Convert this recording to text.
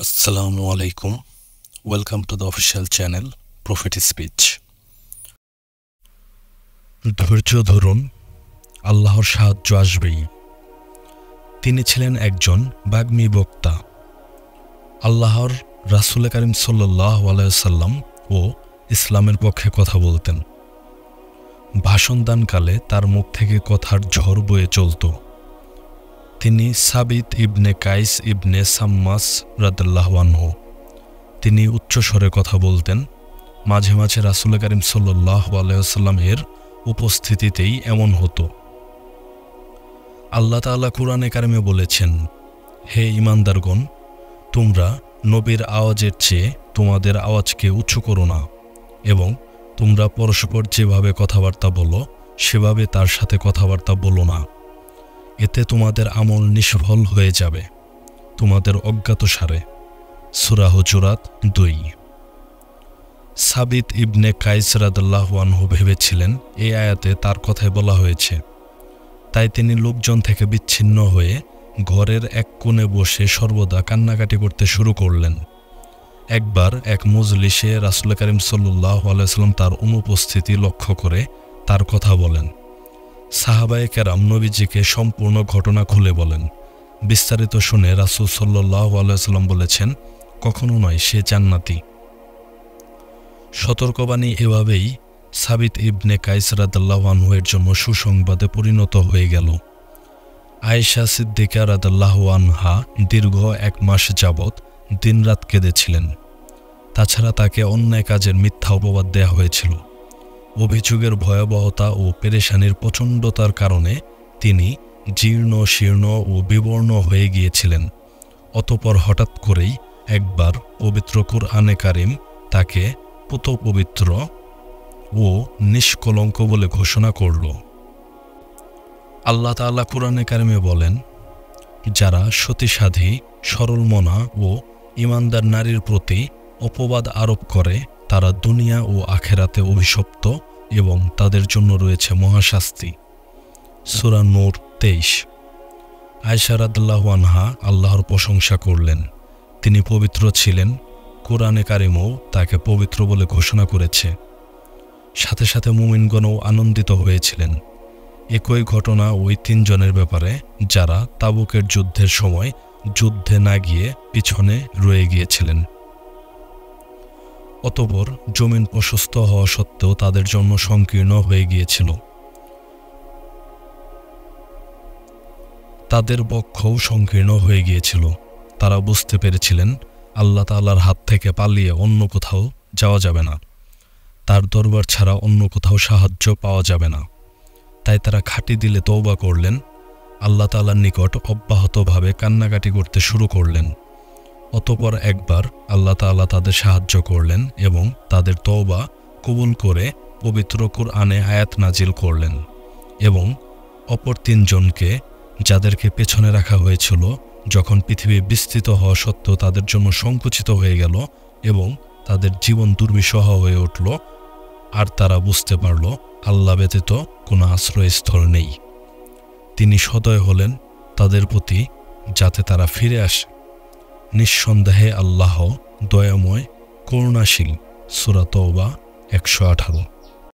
Assalamu alaikum. Welcome to the official channel Prophet Speech. ধৈর্য ধরুন, আল্লাহর সাহায্য আসবেই। তিনি ছিলেন একজন বাগ্মী বক্তা। আল্লাহর রাসূল করিম সাল্লাল্লাহু আলাইহি ওয়াসাল্লাম ও ইসলামের পক্ষে কথা বলতেন। ভাষণ দানকালে তার মুখ থেকে কথার ঝড় বয়ে চলত। তিনি সাবিত ইবনে কাইস ইবনে সাম্মাস রাদিয়াল্লাহু আনহু। তিনি উচ্চস্বরে কথা বলতেন। মাঝে মাঝে রাসূল করিম সাল্লাল্লাহু আলাইহি ওয়াসাল্লামের উপস্থিতিতেই এমন হতো। আল্লাহ তাআলা কুরআনে কারিমে বলেছেন, হে ঈমানদারগণ, তোমরা নবীর আওয়াজের চেয়ে তোমাদের আওয়াজকে উঁচু করো না এবং তোমরা পরস্পর যেভাবে কথাবার্তা বলো সেভাবে তার সাথে কথাবার্তা বলো না। এতে তোমাদের আমল নিষ্ফল হয়ে যাবে তোমাদের অজ্ঞাতসারে। সূরা হুজুরাত 2। সাবিত ইবনে কাইস রাদিয়াল্লাহু আনহু ভেবেছিলেন এই আয়াতে তার কথাই বলা হয়েছে। তাই তিনি লোকজন থেকে বিচ্ছিন্ন হয়ে ঘরের এক কোণে বসে সর্বদা কান্নাকাটি করতে শুরু করলেন। একবার এক মজলিসে রাসূল করিম সাল্লাল্লাহু আলাইহি ওয়াসাল্লাম তার অনুপস্থিতি লক্ষ্য করে তার কথা বলেন। সাহাবায়ে কেরাম নবীজিকে সম্পূর্ণ ঘটনা খুলে বলেন। বিস্তারিত শুনে রাসূল সাল্লাল্লাহু আলাইহি ওয়াসাল্লাম বলেছেন, কখনো নয়, সে জান্নাতি। সতর্কবাণী এভাবেই সাবিত ইবনে কাইস রাদিয়াল্লাহু আনহু এর জন্য সুসংবাদে পরিণত হয়ে গেল। আয়েশা সিদ্দিকা রাদিয়াল্লাহু আনহা দীর্ঘ 1 মাস যাবৎ দিনরাত কেঁদেছিলেন। তাছাড়া তাকে অন্যায় কাজের মিথ্যা অপবাদ দেয়া হয়েছিল। অভিযোগের ভয়াবহতা ও পেরেশানির প্রচণ্ডতার কারণে তিনি জীর্ণ শীর্ণ ও বিবর্ণ হয়ে গিয়েছিলেন। অতঃপর হঠাৎ করেই একবার পবিত্র কুরআনে কারিম তাকে পুত পবিত্র ও নিষ্কলঙ্ক বলে ঘোষণা করল। আল্লাহ তাআলা কুরআনে কারিমে বলেন, যারা সতীসাধী সরলমনা ও ঈমানদার নারীর প্রতি অপবাদ আরোপ করে তারা দুনিয়া ও আখিরাতে অভিশপ্ত এবং তাদের জন্য রয়েছে মহাশাস্তি। সূরা নূর 23। আয়েশা রাদিয়াল্লাহু আনহা আল্লাহর প্রশংসা করলেন। তিনি পবিত্র ছিলেন। কুরআনে কারিমও তাকে পবিত্র বলে ঘোষণা করেছে। সাথে সাথে মুমিনগণও আনন্দিত হয়েছিলেন। একই ঘটনা ওই 3 জনের ব্যাপারে যারা তাবুকের যুদ্ধের সময় যুদ্ধে না গিয়ে পিছনে রয়ে গিয়েছিলেন। অতঃপর জমিন প্রশস্ত হওয়া সত্ত্বেও তাদের জন্য সংকীর্ণ হয়ে গিয়েছিল। তাদের বক্ষও সংকীর্ণ হয়ে গিয়েছিল। তারা বুঝতে পেরেছিলেন আল্লাহ তাআলার হাত থেকে পালিয়ে অন্য কোথাও যাওয়া যাবে না। তার দরবার ছাড়া অন্য কোথাও সাহায্য পাওয়া যাবে না। তাই তারা খাঁটি দিলে তওবা করলেন। আল্লাহ তাআলার নিকট অব্যাহতভাবে কান্নাকাটি করতে শুরু করলেন। অতঃপর একবার আল্লাহ তাআলা তাদের সাহায্য করলেন এবং তাদের তওবা কবুল করে পবিত্র কুরআনে আয়াত নাজিল করলেন এবং অপর 3 জনকে, যাদেরকে পেছনে রাখা হয়েছিল, যখন পৃথিবী বিস্তৃত হওয়া সত্ত্বেও তাদের জন্য সংকুচিত হয়ে গেল এবং তাদের জীবন দুর্বিষহ হয়ে উঠল, আর তারা বুঝতে পারল আল্লাহ ব্যতীত কোনো আশ্রয়স্থল নেই। তিনি সদয় হলেন তাদের প্রতি যাতে তারা ফিরে আসে। নিঃসন্দেহে আল্লাহ দয়াময়, করুণাশীল। সূরা তাওবা 118।